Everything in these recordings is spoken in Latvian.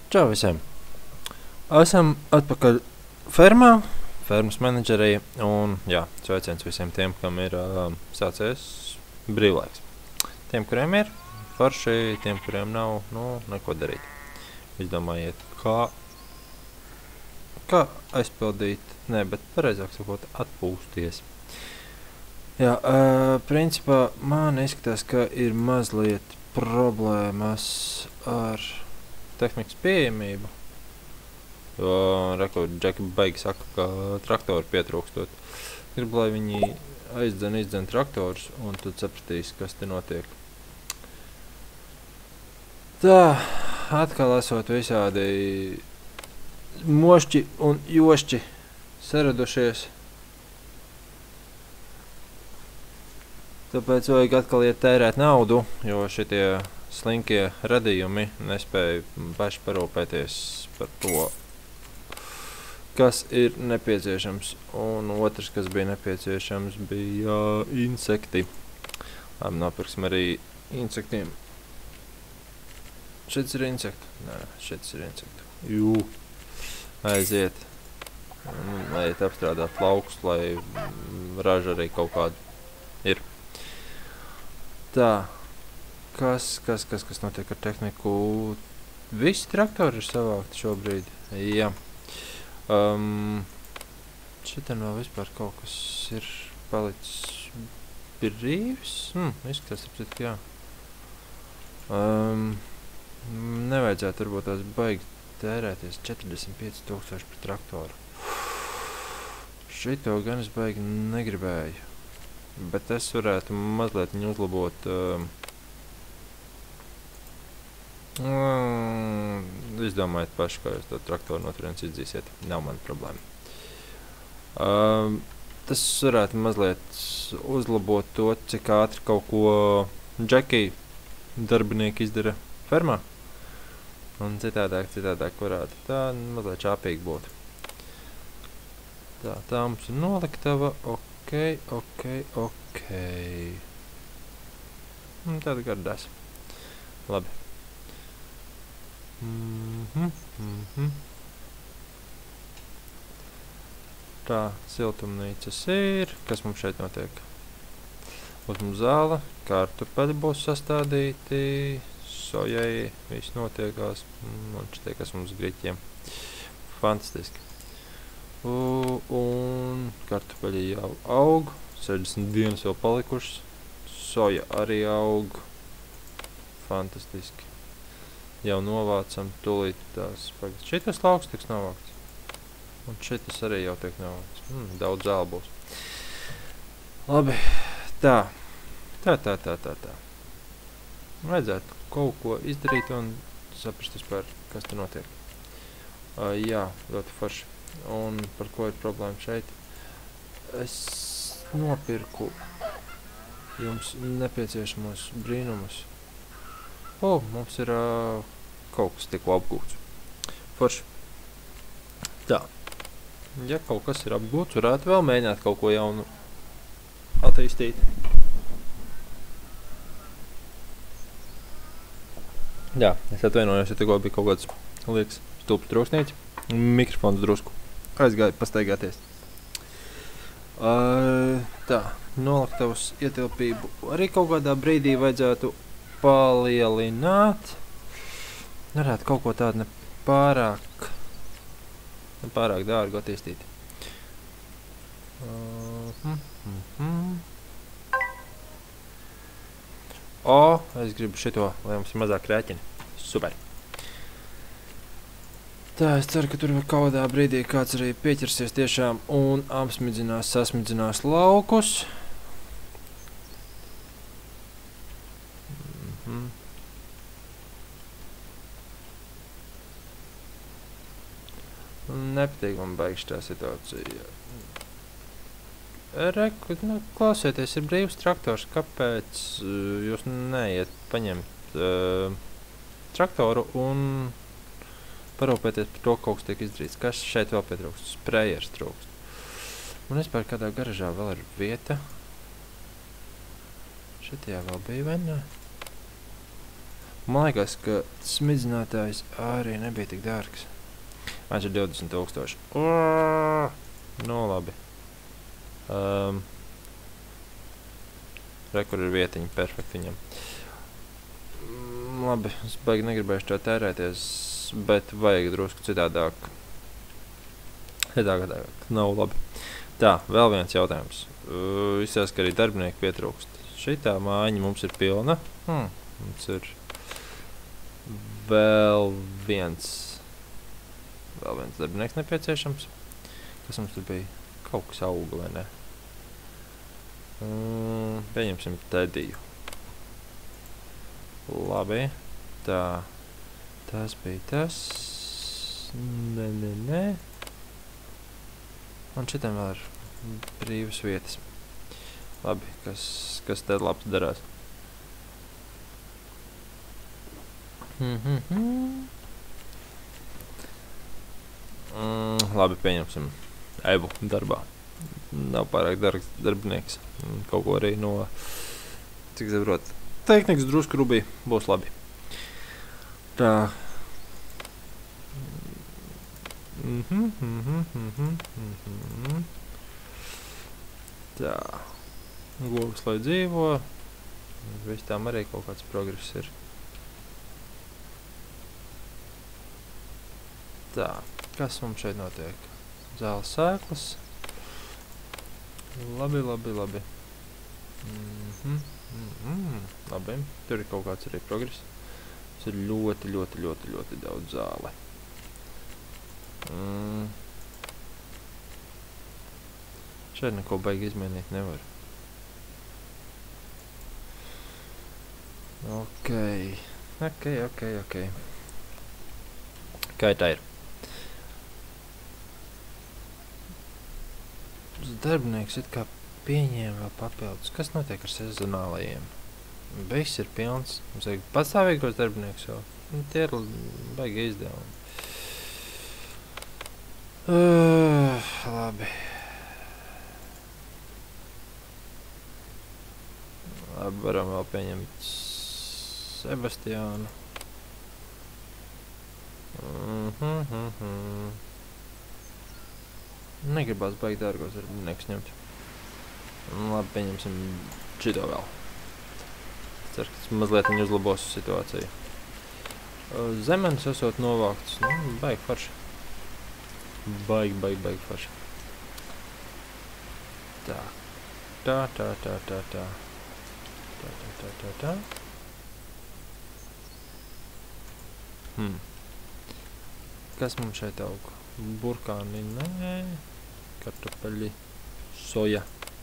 Čau visiem! Esam atpakaļ fermā, fermas menedžerī, un jā, sveiciens visiem tiem, kam ir sācies brīvlaiks. Tiem, kuriem ir forši, tiem, kuriem nav, neko darīt. Izdomājiet, kā aizpildīt, bet pareizāk sakot, atpūsties. Jā, principā man izskatās, ka ir mazliet problēmas ar tehnikas pieejamību. Jo, Džeki baigi saka, ka traktori pietrūkstot. Gribu, lai viņi izdzen traktors, un tad sapratīs, kas te notiek. Tā, atkal esot visādi mošķi un jošķi saradušies. Tāpēc vajag atkal iet tērēt naudu, jo šitie slinkie radījumi nespēja paši parūpēties par to, kas ir nepieciešams. Un otrs, kas bija nepieciešams, bija insekti. Labi, nopirksim arī insektiem. Šits ir insekti? Nē, šits ir insekti. Jū, aiziet. Aiziet apstrādāt laukus, lai raža arī kaut kādu ir. Tā, kas notiek ar tehniku? Visi traktori ir savākti šobrīd. Jā. Šitam vēl vispār kaut kas ir palicis brīvs. Izskatās, ka jā. Nevajadzētu varbūt tās baigi tērēties 45,000 par traktoru. Šito gan es baigi negribēju. Bet es varētu mazliet viņu uzlabot. Izdomājiet paši, kā jūs to traktoru no turienes izdzīsiet. Nav mana problēma. Tas varētu mazliet uzlabot to, cik ātri kaut ko Džeki darbinieki izdara fermā. Un citādāk varētu. Tā mazliet čāpīgi būtu. Tā mums ir noliktava. Ok. Tāda gardās. Labi. Tā, siltumnīcas ir. Kas mums šeit notiek? Mums zāle, kartupeļi būs sastādīti, sojai viss notiekās, un šitie, kas mums griķiem. Fantastiski. Un kartupeļi jau aug, 60 dienas vēl palikušas, soja arī aug. Fantastiski. Jau novācam, tūlīt tās pagads. Šitas lauks tiks novākts. Un šitas arī jau tiek novākts. Daudz zāle būs. Labi, tā. Vajadzētu kaut ko izdarīt un saprast vispār, kas te notiek. Jā, ļoti forši. Un par ko ir problēma šeit? Es nopirku jums nepieciešamos brīnumus. Mums ir kaut kas tikko apgūts. Forši. Tā. Ja kaut kas ir apgūts, varētu vēl mēģināt kaut ko jaunu attīstīt. Jā, es atvainojos, ja tikko bija kaut kāds, liekas, stulps troksnīts. Mikrofons drusku aizgāja pastaigāties. Tā, noliktavas ietilpību arī kaut kādā brīdī vajadzētu palielināt. Varētu kaut ko tādu nepārāk dārgu attīstīt. Es gribu šito, lai mums ir mazāk rēķini. Super. Tā, es ceru, ka tur kaut kādā brīdī kāds arī pieķersies tiešām un sasmidzinās laukus. Nepatīk man baigi šitā situācija. Klausieties, ir brīvs traktors. Kāpēc jūs neiet paņemt traktoru un parūpēties par to, kaut kas tiek izdarīts? Kas šeit vēl pietrūkst? Sprejers trūkst. Un vispār kādā garažā vēl ir vieta. Šitajā vēl bija vai ne? Man liekas, ka smidzinātājs arī nebija tik dārgs. Viņš ir 20,000. Nu, labi. Re, kur ir vietiņa, perfekti viņam. Labi, es baigi negribēšu to tērēties, bet vajag drusku citādāk. Nav labi. Tā, vēl viens jautājums. Izsās, ka arī darbinieki pietrūkst. Šitā mājiņa mums ir pilna. Mums ir vēl viens darbinieks nepieciešams. Kas mums tur bija? Kaut kas auga, vai ne? Pieņemsim Tediju. Labi. Tā. Tas bija tas. Nē. Un šitam vēl ir brīvas vietas. Labi, kas te labs darās? Labi, pieņemsim Evu darbā. Nav pārāk dārgs darbinieks. Kaut ko arī no, cik saprot, tehnikas drusku rubī būs labi. Tā. Tā. Govs, lai dzīvo. Viss tām arī kaut kāds progress ir. Tā. Kas mums šeit notiek? Zāles sēklas. Labi. Labi. Tur ir kaut kāds arī progress. Tas ir ļoti daudz zāle. Šeit neko baigi izmainīt nevar. Ok. Kā tā ir? Darbinieks it kā pieņēma vēl papildus. Kas notiek ar sezonālajiem? Viss ir pilns. Mums vajag pastāvīgos darbinieks jau. Tie ir baigi izdevumi. Labi. Labi, varam vēl pieņemt Sebastiānu. Negribās baigi dārgos darbinieks ņemt. Labi, pieņemsim šito vēl. Ceru, ka tas mazliet viņi uzlabos situāciju. Zemenes esot novāktas. Baigi forši. Baigi forši. Tā. Kas mums šeit aug? Burkāni, nē. Kartupeļi, soja.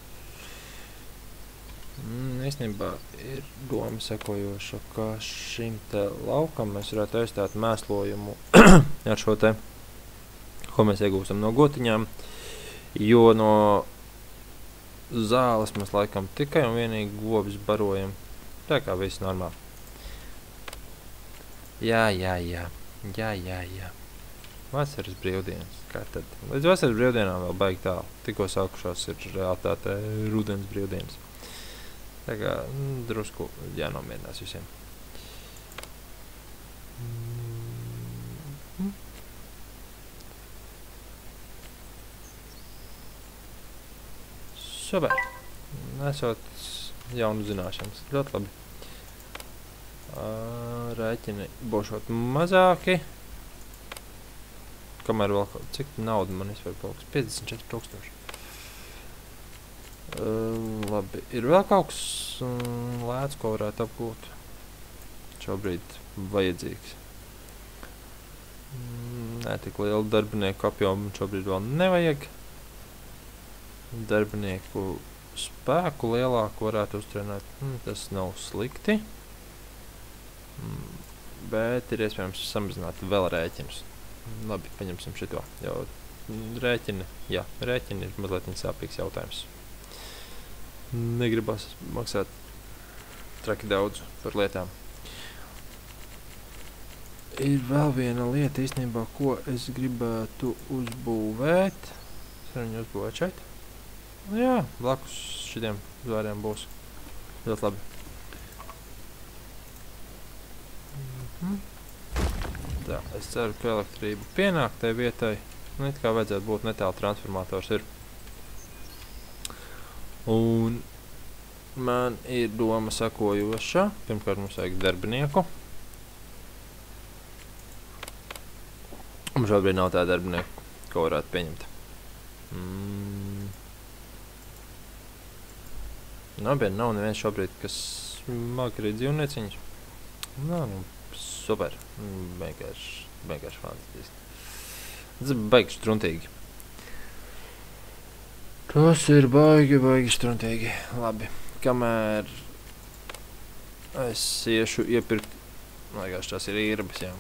Īstenībā ir doma sekojoša, ka šim te laukam mēs varētu aizstāt mēslojumu ar šo te, ko mēs iegūstam no gotiņām, jo no zāles mēs laikam tikai un vienīgi govs barojam. Tā kā viss normāli. Jā. Vasaras brīvdienas. Kā tad? Līdz vasaras brīvdienām vēl baigi tālu. Tikko sākušās ir realitāte rudens brīvdienas. Tā kā drusku jānomierinās visiem. Super. Esot jaunu zināšanas. Ļoti labi. Rēķini būšot mazāki. Kamēr vēl kaut cik nauda man vispār paliks? 54,000. Labi. Ir vēl kaut kas lēts, ko varētu apgūt. Šobrīd vajadzīgs. Nē, tik lielu darbinieku apjomu šobrīd vēl nevajag. Darbinieku spēku lielāku varētu uztrenēt. Tas nav slikti. Bet ir iespējams samazināt vēl rēķinus. Labi, paņemsim šito. Jau rēķini ir mazliet sāpīgs jautājums. Negribas maksāt traki daudz par lietām. Ir vēl viena lieta īstenībā, ko es gribētu uzbūvēt. Es varu viņu uzbūvēt šeit. Jā, blakus šitiem zvāriem būs. Ļoti labi. Tā, es ceru, ka elektrība pienāk tai vietai. Nu, it kā vajadzētu būt netālu transformators ir. Un man ir doma sakojoša. Pirmkārt mums vajag darbinieku. Un šobrīd nav tā darbinieku, ko varētu pieņemt. Nopietni, nav neviens šobrīd, kas māk arī dzīvnieciņus. Nu, super. Vienkārši fantastiski. Tas baigi struntīgi. Tas ir baigi struntīgi. Labi, kamēr es iešu iepirkt, liekas, tās ir īrbas, jā.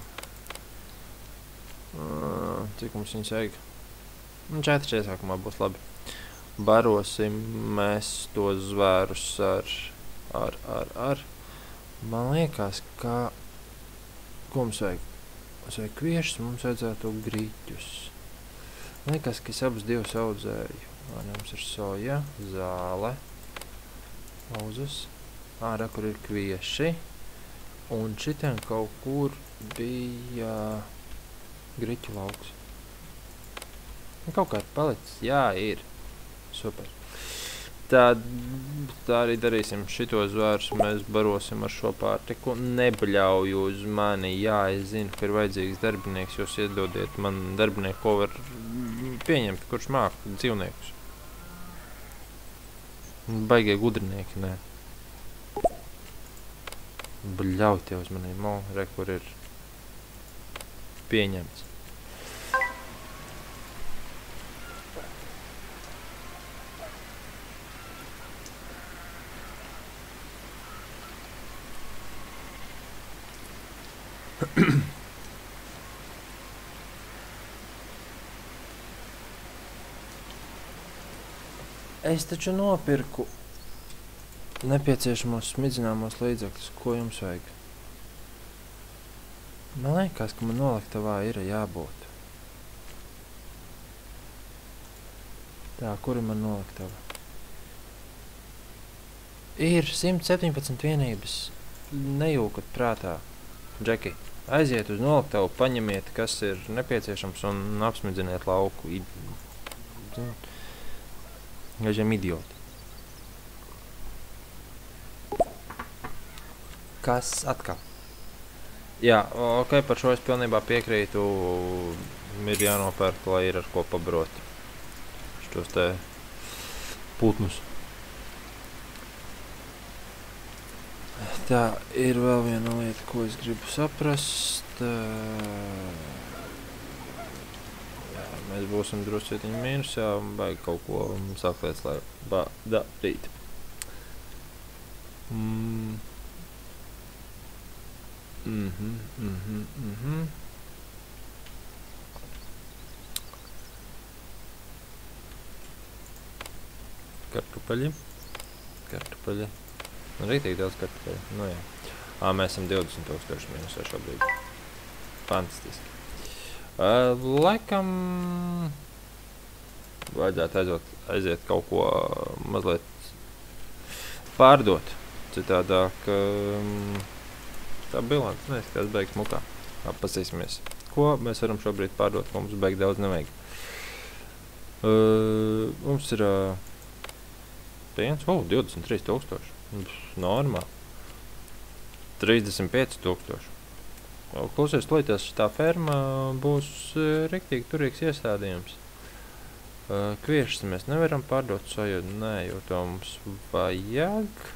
Cik mums viņas vajag? 4 iesākumā būs labi. Barosim mēs tos zvērus ar. Man liekas, ka... Ko mums vajag? Mums vajag kviešus, mums vajadzētu grīķus. Man liekas, ka es abas divas audzēju. Mums ir soja, zāle, auzas. Ārā, kur ir kvieši. Un šitien kaut kur bija... Griķu lauks. Kaut kā palicis. Jā, ir. Super. Tā arī darīsim. Šitos zvērus mēs barosim ar šo pārtiku. Nebļauju uz mani. Jā, es zinu, ka ir vajadzīgs darbinieks. Jūs iedodiet man darbinieku, ko var pieņemt, kurš māk dzīvniekus. Baigie gudrinieki, nē. Bļauj tie uz maniem. Re, kur ir pieņemts. Es taču nopirku nepieciešamos smidzināmos līdzekļus. Ko jums vajag? Man liekas, ka man noliktavā ir jābūt. Tā, kur ir man noliktava? Ir 117 vienības. Nejūkat prātā. Džeki, aiziet uz noliktavu, paņemiet, kas ir nepieciešams un apsmidziniet lauku. Gažiem idioti. Kas atkal? Jā, ok, par šo es pilnībā piekrītu. Ir jānopērk, lai ir ar ko pabrot šos te putnus. Tā, ir vēl viena lieta, ko es gribu saprast. Jā, mēs būsim druscietiņi mīnusā un vajag kaut ko sākt lietas, lai darīt. Kartupeļi. Rītīgi daudz kartupeļu. Nu jā. Mēs esam 20,000 mīnusā šobrīd. Fantastiski. Laikam vajadzētu aiziet kaut ko mazliet pārdot. Citādāk tā bilants neizskatās beigas mukā. Pasīsimies. Ko mēs varam šobrīd pārdot, ko mums beig daudz nevajag. Mums ir 23,000. Normāli. 35,000. Klausies, līdz tā ferma būs riktīgi turīgs iestādījums. Kviešas mēs nevaram pārdot soju, nē, jo to mums vajag.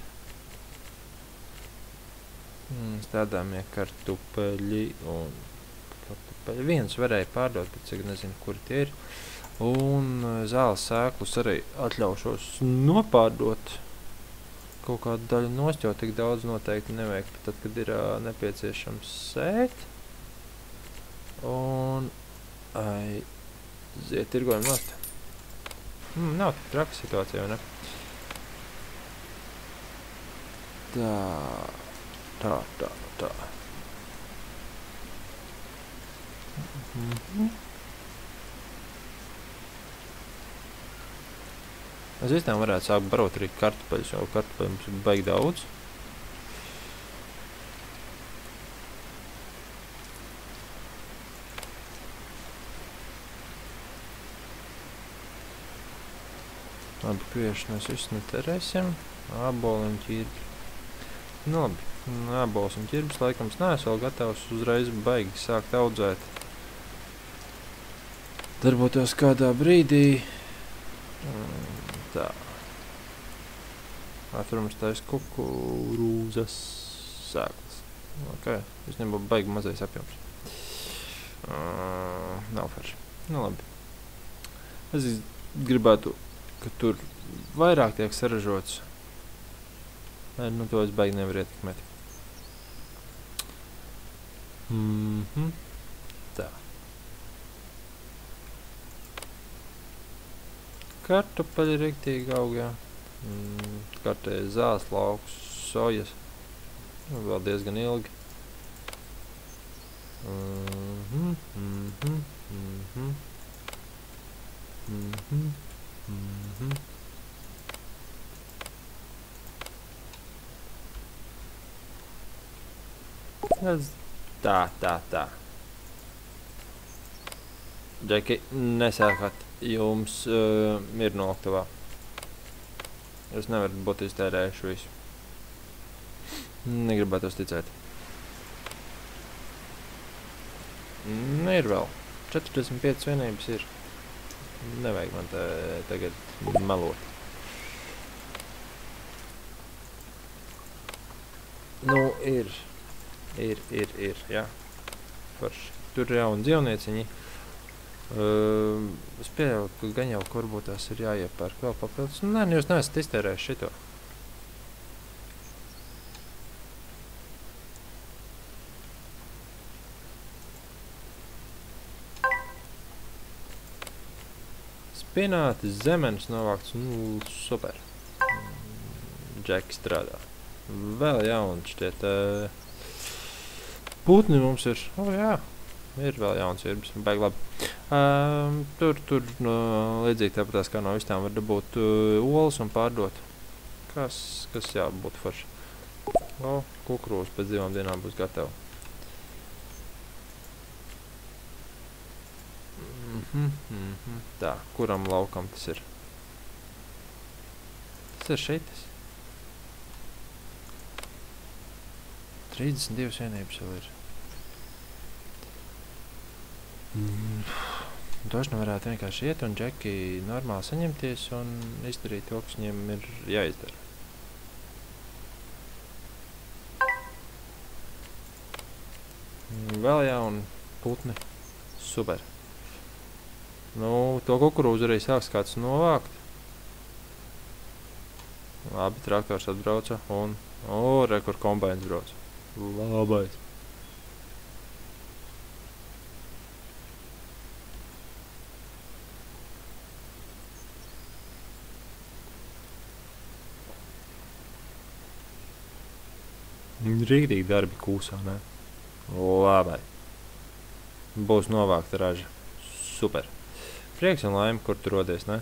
Stādāmie kartupeļi un kartupeļi. Viens varēja pārdot, bet cik nezinu, kur tie ir. Un zāles sēklus arī atļaušos nopārdot. Kaut kādu daļu nost, jo tik daudz noteikti nevajag, tad, kad ir nepieciešams sēt. Un aiziet tirgojam nost. Nav tik traka situācija, vai ne? Tā. Es īstenībā varētu sākt barot arī kartupeļus, jo kartupeļus mums ir baigi daudz. Labi, kviešu mēs visu neterēsim. Āboli un ķirbi. Nu labi, ābols un ķirbis laikam es neesmu vēl gatavs uzreiz baigi sākt audzēt. Darbotos kādā brīdī. Tā. Tur mums taisa kukurūzas sēklas. Ok, es nebūtu baigi mazais apjoms. Nav farši. Nu labi. Es gribētu, ka tur vairāk tiek saražots. Nu to es baigi nevaru ietekmēt. Tā. Kartupeļi riktīgi aug, jā. Kartē zāles laukus, sojas. Vēl diezgan ilgi. Tā. Džeki, nesākat, jums ir noliktavā. Jūs nevarat būt iztērējuši visu. Negribētu ticēt. Ir vēl. 45 vienības ir. Nevajag man tagad melot. Nu, ir, jā. Forši. Tur ir jauni dzīvnieciņi. Es pieļauju, ka gan jau varbūt tās ir jāiepērk vēl papildus. Nē, jūs neesat iztērējuši šito. Spināti, zemenes novākts, super. Džeki strādā. Vēl jauni šķiet. Putni mums ir, jā, ir vēl jauns virbis, baigi labi. Tur līdzīgi tāpatās kā no visām var dabūt olas un pārdot. Kas jābūt forši. Kukurūza pēc 2 dienām būs gatava. Tā, kuram laukam tas ir? Tas ir šitas. 32 vienības vēl ir. Dažni varētu vienkārši iet un džeki normāli saņemties un izdarīt to, kas viņiem ir jāizdara. Vēl jauni putni. Super. To kukurūzu arī sāks kāds novākt. Labi, traktors atbrauca un... re, kur kombains brauca. Labais. Rīktīgi darbi kūsā, ne? Labai. Būs novākta raža. Super. Prieks un laime, kur tu rodies, ne?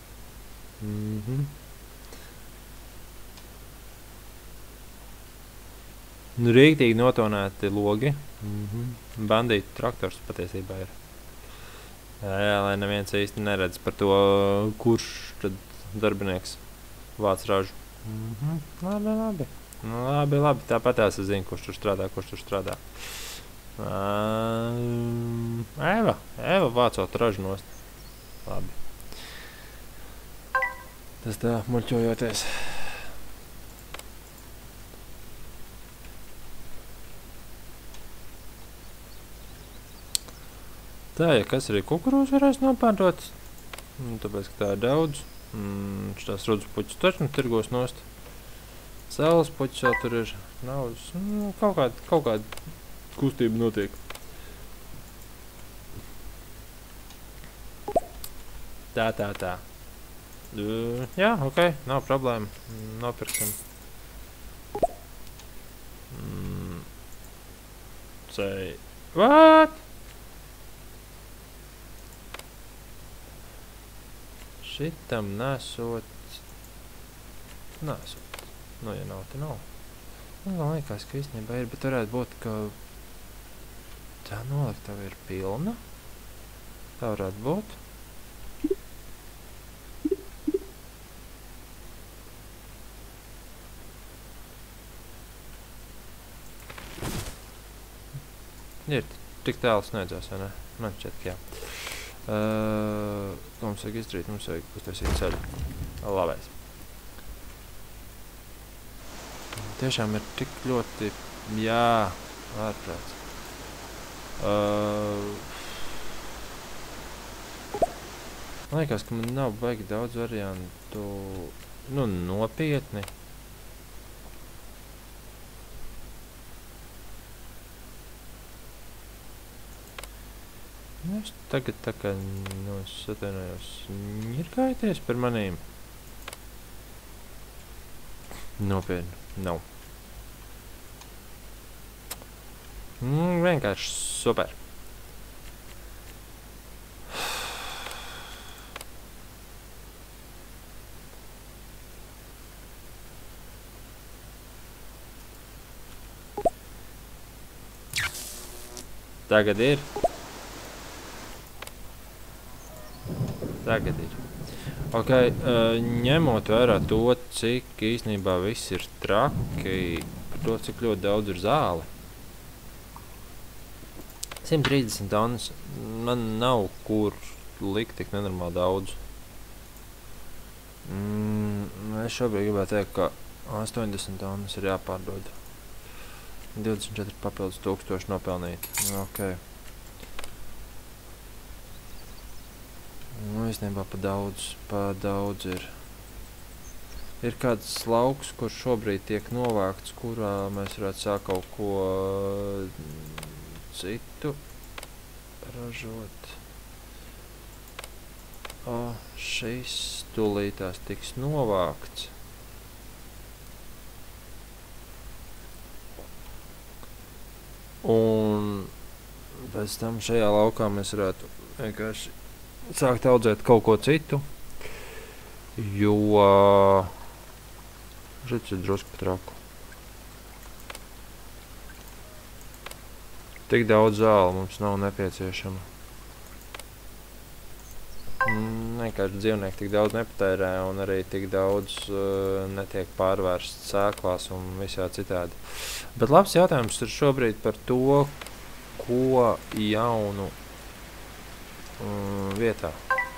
Rīktīgi notonēti logi. Bandītu traktors patiesībā ir. Jā, lai neviens īsti neredz par to, kurš tad darbinieks vāc ražu. Labi. Tāpatās es zinu, kurš tur strādā. Eva vācot ražu nost. Labi. Tas tā, muļķojoties. Tā, ja kas arī kukurūzu varēs nopārdot, tāpēc, ka tā ir daudz. Šitās rudzu puķus taču tirgos nost. Saules puķus vēl tur ir naudas. Kaut kāda kustība notiek. Tā. Jā, ok, nav problēma. Nopirksim. What? Šitam nesot. Nu, ja nav, te nav. Man liekas, ka īstenībā ir, bet varētu būt, ka tā noliktava ir pilna. Tā varētu būt. Ir, tik tālu sniedzās, vai ne? Man šķiet, ka jā. Ko mums vajag izdarīt? Mums vajag uztaisīt ceļu. Labais. Tiešām ir tik ļoti, jā, ārprāts. Man liekas, ka man nav baigi daudz variantu, nu, nopietni. Es tagad tā kā, nu, es atvainojos, ņirkājieties par manīm. Nopietni, nav. Vienkārši super. Tagad ir. Tagad ir. Ok, ņemot vērā to, cik īstenībā viss ir traki, par to, cik ļoti daudz ir zāle. 130 tonnas. Man nav kur likt tik nenormāli daudz. Es šobrīd gribētu teikt, ka 80 tonnas ir jāpārdod. 24 papildus 1000 nopelnīt. Ok. Nu, īstenībā pa daudz ir. Ir kāds lauks, kur šobrīd tiek novākts, kurā mēs varētu sākt kaut ko citu ražot. Šis tūlītās tiks novākts. Un pēc tam šajā laukā mēs varētu vienkārši sākt audzēt kaut ko citu, jo šis ir drusku pa traku. Tik daudz zāle mums nav nepieciešama. Vienkārši dzīvnieki tik daudz nepatērē un arī tik daudz netiek pārvērsts sēklās un visā citādi. Bet labs jautājums ir šobrīd par to, ko jaunu vietā.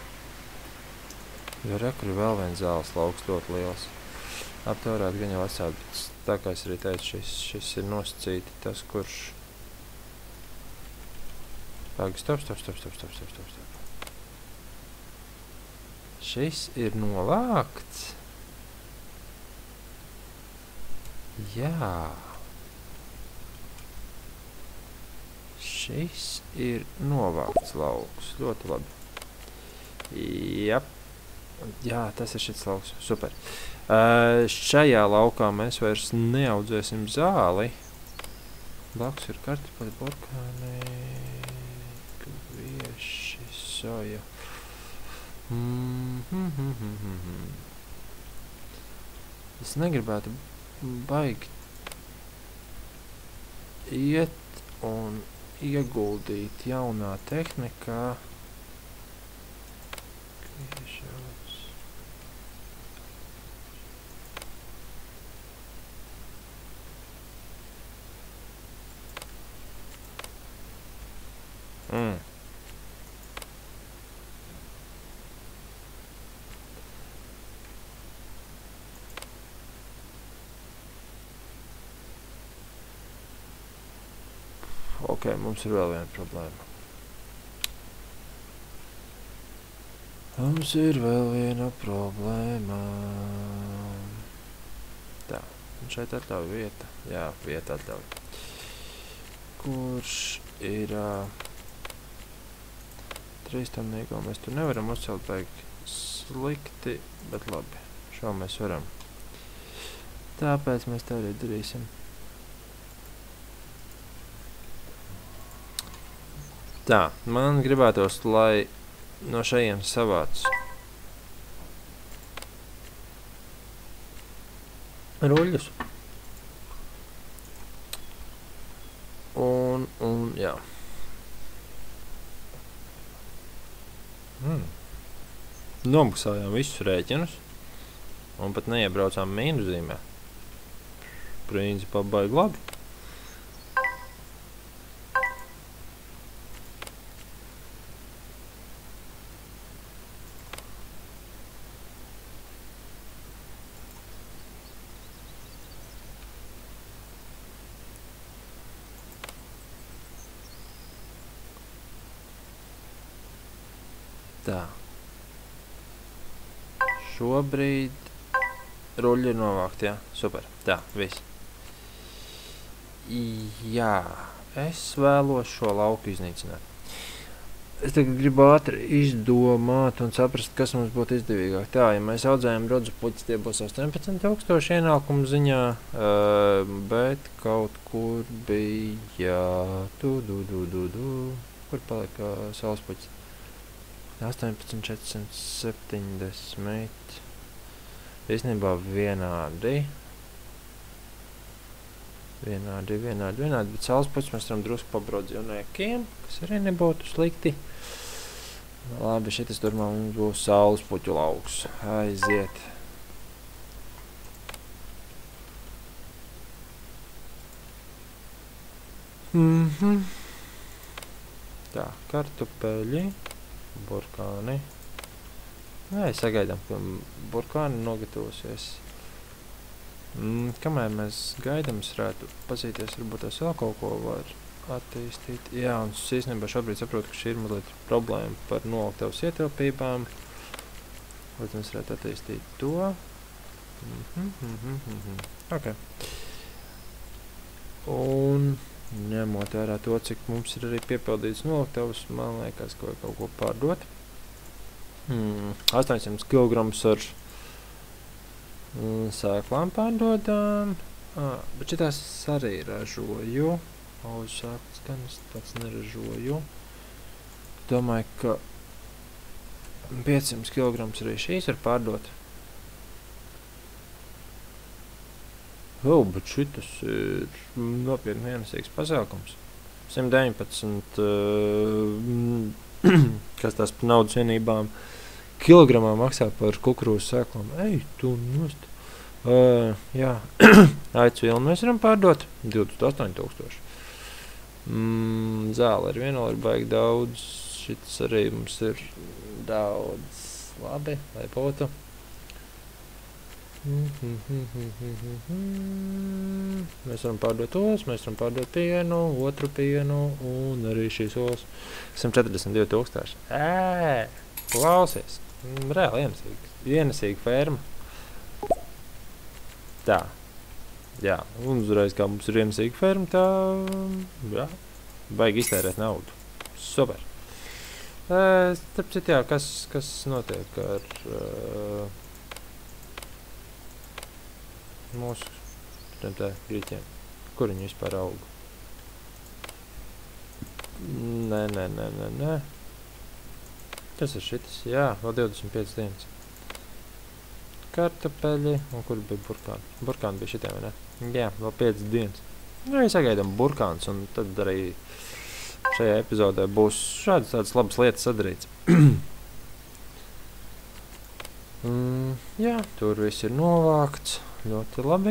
Jo rekur ir vēl viens zāles lauks ļoti liels. Te varētu gan jau atstāt, bet tā kā es arī teicu, šis ir nosacīti tas, kurš... Stop. Šis ir novākts. Jā. Šis ir novākts lauks. Ļoti labi. Jap. Jā, tas ir šis lauks. Super. Šajā laukā mēs vairs neaudzēsim zāli. Blakus ir kartupeļi, burkāni, kvieši, soja. Es negribētu baigt iet un ieguldīt jaunā tehnikā. Ok, mums ir vēl viena problēma. Mums ir vēl viena problēma. Tā, un šeit atļauj vieta. Jā, vieta atļauj. Kurš ir 3 tonnīgo? Mēs tur nevaram uzcelt baigi slikti, bet labi. Šo mēs varam. Tāpēc mēs tā arī darīsim. Tā, man gribētos, lai no šejienes savāc ruļļus. Un jā. Nomaksājām visus rēķinus un pat neiebraucām mīnuszīmē. Principā baigi labi. Tā. Šobrīd ruļļi ir novākt, jā? Super. Tā, viss. Jā, es vēlos šo lauku iznīcināt. Es tagad gribu ātri izdomāt un saprast, kas mums būtu izdevīgāk. Tā, ja mēs audzējam rodzu puķis, tie būs 18,000 ienākumu ziņā, bet kaut kur bija... Kur palika saules puķis? 18,470. Īstenībā vienādi. Vienādi, bet saules puķis mēs varam drusku pabrot dzīvniekiem, kas arī nebūtu slikti. Labi, šitas turmā mums būs saules puķu lauks. Aiziet. Tā, kartupeļi, burkāni. Nē, sagaidām, ka burkāni nogatavosies. Kamēr mēs gaidām, es varētu pazīties, varbūt es vēl kaut ko var attīstīt. Jā, un es īstenībā šobrīd saprotu, ka šī ir mazliet problēma par noliktavas ietilpībām. Lai mēs varētu attīstīt to. Ok. Un ņemot vērā to, cik mums ir arī piepildīts noliktavas, man liekas, ka vajag kaut ko pārdot. 800 kg ar sēklām pārdodām. Bet šitās arī ražoju. Auzu sēklas gan es tāds neražoju. Domāju, ka 500 kg arī šīs var pārdot. Bet šitas ir nopietni vienasīgs pasākums. 119, kas tās par naudas vienībām kilogramā maksā par kukurūzu sēklām. Ej, tu nost. Jā, aicu vilnu mēs varam pārdot 28,000. Zāle ar vienu ir baigi daudz. Šitas arī mums ir daudz. Labi, lai būtu. Mēs varam pārdot tos, mēs varam pārdot pienu, otru pienu un arī šīs olas. 142,000. Klausies. Reāli ienesīga ferma. Tā. Jā, un uzreiz kā mums ir ienesīga ferma, tā... Jā, baigi iztērēt naudu. Super. Starp citu, jā, kas notiek ar mūsu tā grīķiem? Kur viņi vispār aug? Nē. Kas ir šitas? Jā, vēl 25 dienas. Kartupeļi, un kur bija burkāni? Burkāni bija šitiem, vai ne? Jā, vēl 5 dienas. Nu, ja sagaidām burkāns, un tad arī šajā epizodē būs tādas labas lietas sadarīts. Jā, tur viss ir novākts. Ļoti labi.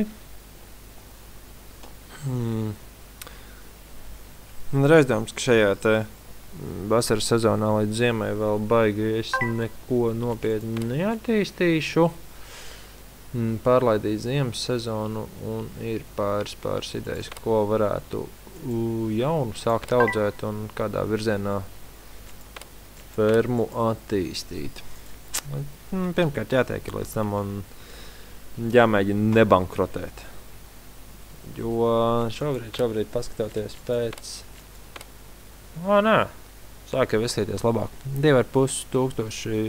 Reizdāms, ka šajā te vasaras sezonā līdz ziemai vēl baigi es neko nopietni neattīstīšu. Pārlaidīju ziemas sezonu un ir pāris idejas, ko varētu jaunu sākt audzēt un kādā virzienā fermu attīstīt. Pirmkārt jātiek līdz tam un jāmēģina nebankrotēt. Jo šobrīd paskatoties pēc... Nē, sāk jau izskatīties labāk. 2,500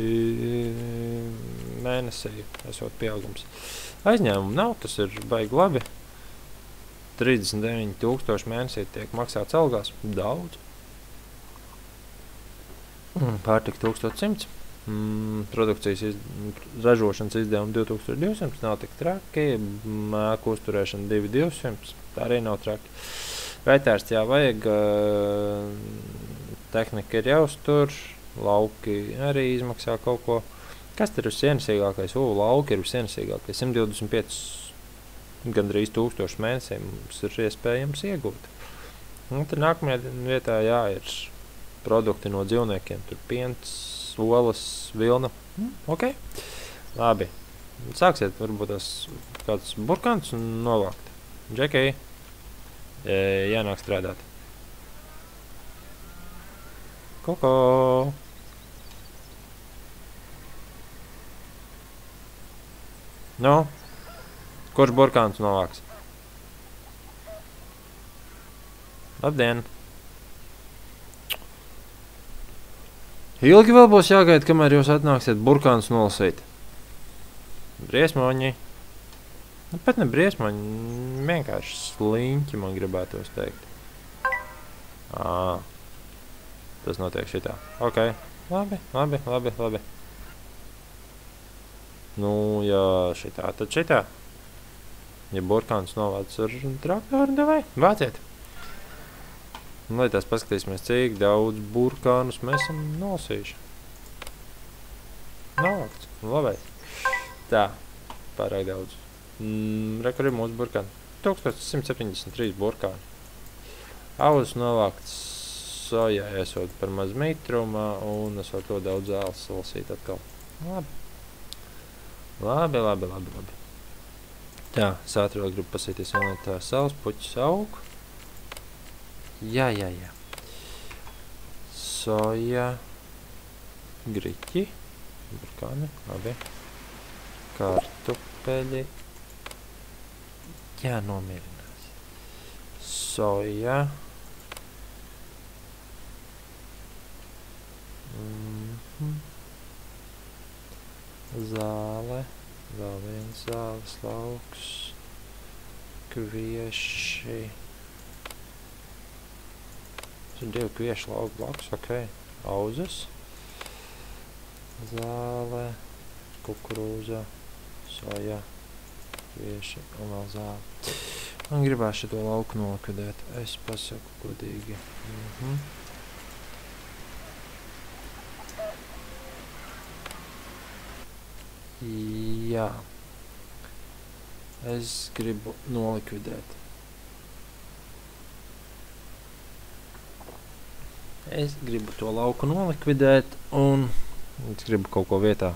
mēnesī esot pieaugums. Aizņēmumu nav, tas ir baigi labi. 39,000 mēnesī tiek maksāts algās. Daudz. Pārtika 1100. Produkcijas ražošanas izdevumi 2200, nav tik traki, mēku uzturēšana 2200, tā arī nav traki. Veitērsts jāvajag, tehnika ir jāuztur, lauki arī izmaksā kaut ko. Kas ir visienesīgākais? Lauki ir visienesīgākais, 125 gandrīz 1000 mēnesī mums ir iespējams iegūt. Un tad nākamajā vietā ir produkti no dzīvniekiem, tur piens, olas, vilna. Ok. Labi. Sāksiet varbūt tas kāds burkāns un novākt. Džekī. Jānāk strādāt. Koko. Nu? Kurš burkāns novāks? Labdien! Ilgi vēl būs jāgaida, kamēr jūs atnāksiet burkānus nolasīt. Briesmoņi. Nu, pat ne briesmoņi, vienkārši sliņķi man gribētos teikt. Tas notiek šitā. Ok, labi. Nu, ja šitā, tad šitā. Ja burkāns novāc ar traktoru, davai, vāciet. Un, lai tās paskatīsimies, cik daudz burkānus mēs esam nolasījuši. Novākts, labais. Tā, pārāk daudz. Rekur ir mūsu burkāni. 1173 burkāni. Auzas novākts sojā, esot par maz mitrumā un esot to daudz zāles salasīt atkal. Labi. Tā, es ātri vēl gribu pasīties vēl tā savas puķis aug. Jā. Soja, griķi, burkāni, labi. Kartupeļi. Jā, nomierinās. Soja. Zāle. Vēl viens zāles lauks. Kvieši. Ir 2 kviešu lauku blakus, ok. Auzas. Zāle. Kukurūza. Soja. Kvieši un vēl zāle. Man gribās šito lauku nokvidēt. Es pasaku godīgi. Jā. Es gribu nolikvidēt. Es gribu to lauku nolikvidēt un es gribu kaut ko vietā.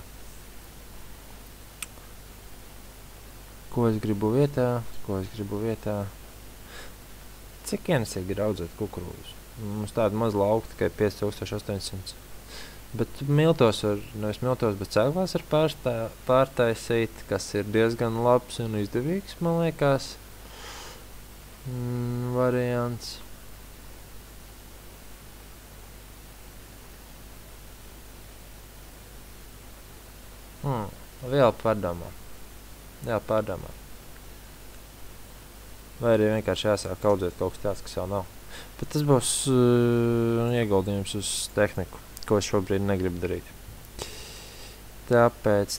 Ko es gribu vietā? Cik ienesīgi ir audzēt kukurūzu? Mums tāda maz lauka tikai 5800. Bet miltos var, nevis miltos, bet cēglās var pārtaisīt, kas ir diezgan labs un izdevīgs, man liekas, variants. Vēl pārdomā. Vai arī vienkārši jāsāk audzēt kaut kas tāds, kas jau nav. Bet tas būs ieguldījums uz tehniku, ko es šobrīd negribu darīt. Tāpēc.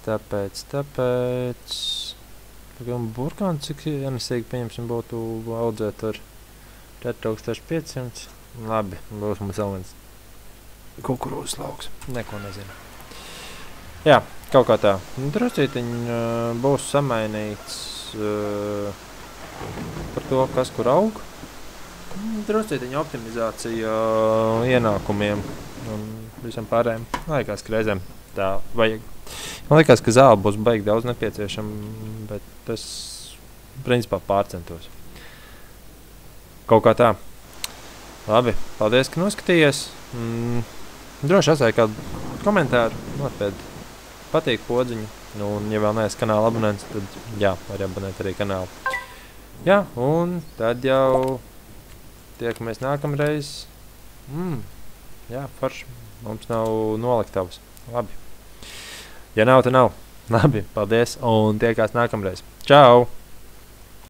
Burkānu, cik ienesīgi pieņemsim būtu audzēt ar 4500. Labi, būs mums vēl viens kukurūzas lauks. Neko nezinu. Jā, kaut kā tā. Druscītiņ būs samainīts par to, kas kur aug. Druscītiņ optimizācija ienākumiem un visam pārējiem. Man liekas, ka reizēm tā vajag. Man liekas, ka zāle būs baigi daudz nepieciešama, bet es principā pārcentos. Kaut kā tā. Labi, paldies, ka noskatījies. Droši atstāj kādu komentāru, notpēd patīk podziņu. Un, ja vēl neesi kanāla abonents, tad jā, var abonēt arī kanālu. Jā, un tad jau tiekamies nākamreiz. Jā, forši. Mums nav noliktavas. Labi. Ja nav, tad nav. Labi, paldies un tiekās nākamreiz. Čau!